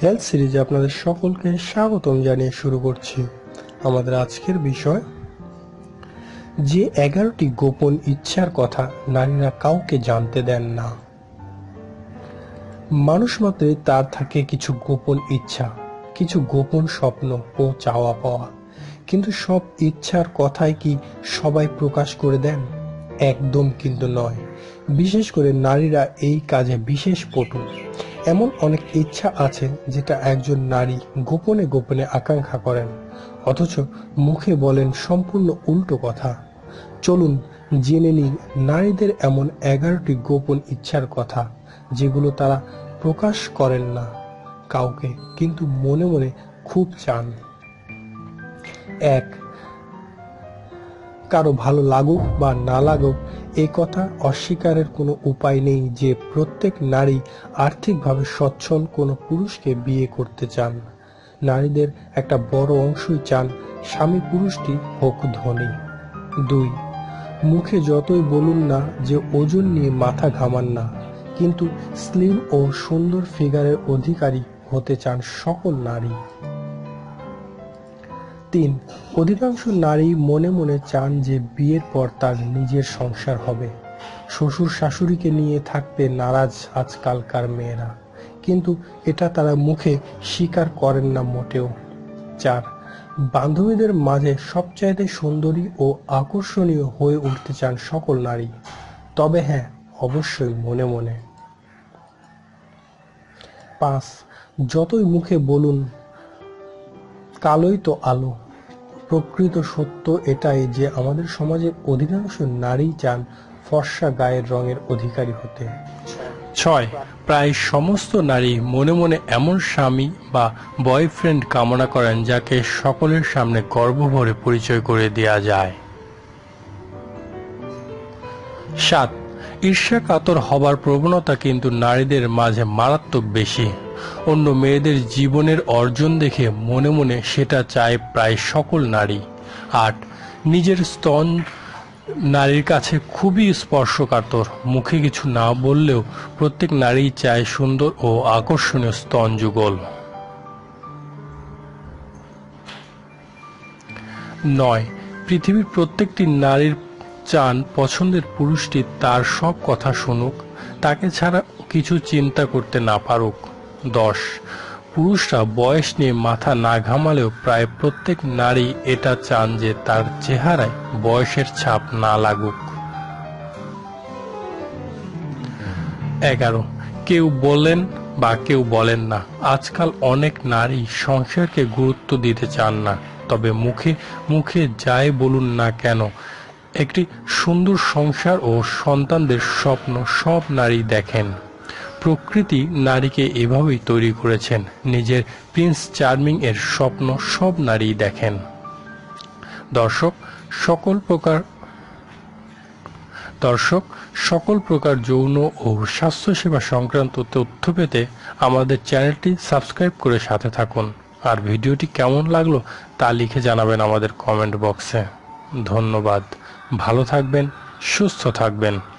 Health সিরিজে আপনাদের সকলকে স্বাগতম জানিয়ে শুরু করছি। আমাদের আজকের বিষয়, যে 11টি গোপন ইচ্ছার কথা নারীরা কাউকে জানতে দেন না। মানুষ মাত্রই তার থাকে কিছু গোপন ইচ্ছা, কিছু গোপন স্বপ্ন ও চাওয়া পাওয়া, কিন্তু সব ইচ্ছার কথাই কি সবাই প্রকাশ করে দেন? একদম কিন্তু নয়। বিশেষ করে নারীরা এই কাজে বিশেষ পটু। এমন অনেক ইচ্ছা আছে যেটা একজন নারী গোপনে গোপনে আকাঙ্ক্ষা করেন, অথচ মুখে বলেন সম্পূর্ণ উল্টো কথা। চলুন জেনে নিই নারীদের এমন 11টি গোপন ইচ্ছার কথা, যেগুলো তারা প্রকাশ করেন না কাউকে, কিন্তু মনে মনে খুব চান। 1. কারো ভালো লাগুক বা না লাগুক, এ কথা অস্বীকারের কোনো উপায় নেই যে প্রত্যেক নারী আর্থিকভাবে সচ্ছল কোনো পুরুষকে বিয়ে করতে চান। নারীদের একটা বড় অংশই চান স্বামী পুরুষটি হোক ধনী। 2. মুখে যতই বলুন না যে ওজন নিয়ে মাথা ঘামান না, কিন্তু স্লিম ও সুন্দর ফিগারের অধিকারী হতে চান সকল নারী। 3. অধিকাংশ নারী মনে মনে চান যে বিয়ের পর তার নিজের সংসার হবে। শ্বশুর শাশুড়িকে নিয়ে থাকতে নারাজ আজকালকার মেয়েরা, কিন্তু এটা তারা মুখে স্বীকার করেন না মোটেও। 4. বান্ধবীদের মাঝে সবচাইতে সুন্দরী ও আকর্ষণীয় হয়ে উঠতে চান সকল নারী, তবে হ্যাঁ, অবশ্যই মনে মনে। 5. যতই মুখে বলুন কালোই তো আলো, প্রকৃত সত্য এটাই যে আমাদের সমাজের অধিকাংশ নারী চান ফর্সা গায়ের রঙের অধিকারী হতে। 6. প্রায় সমস্ত নারী মনে মনে এমন স্বামী বা বয়ফ্রেন্ড কামনা করেন যাকে সকলের সামনে গর্ব ভরে পরিচয় করে দেয়া যায়। 7. ঈর্ষা কাতর হবার প্রবণতা কিন্তু নারীদের মাঝে মারাত্মক বেশি। অন্য মেয়েদের জীবনের অর্জন দেখে মনে মনে সেটা চায় প্রায় সকল নারী। 8. নিজের স্তন নারীর কাছে খুবই স্পর্শকাতর। মুখে কিছু না বললেও প্রত্যেক নারী চায় সুন্দর ও আকর্ষণীয় স্তন যুগল। 9. পৃথিবীর প্রত্যেকটি নারীর চান পছন্দের পুরুষটি তার সব কথা শুনুক, তাকে ছাড়া কিছু চিন্তা করতে না পারুক। 10. পুরুষরা বয়স নিয়ে মাথা না ঘামালেও প্রায় প্রত্যেক নারী এটা চান যে তার চেহারায় বয়সের ছাপ না লাগুক। 11. কেউ বলেন বা কেউ বলেন না, আজকাল অনেক নারী সংসারকে গুরুত্ব দিতে চান না, তবে মুখে মুখে যাই বলুন না কেন একটি সুন্দর সংসার ও সন্তানদের স্বপ্ন সব নারী দেখেন। প্রকৃতি নারীকে এভাবেই তৈরি করেছেন। নিজের প্রিন্স চার্মিং এর স্বপ্ন সব নারী দেখেন। দর্শক, সকল প্রকার যৌন ও স্বাস্থ্যসেবা সংক্রান্ত তথ্য পেতে আমাদের চ্যানেলটি সাবস্ক্রাইব করে সাথে থাকুন। আর ভিডিওটি কেমন লাগলো তা লিখে জানাবেন আমাদের কমেন্ট বক্সে। ধন্যবাদ। ভালো থাকবেন, সুস্থ থাকবেন।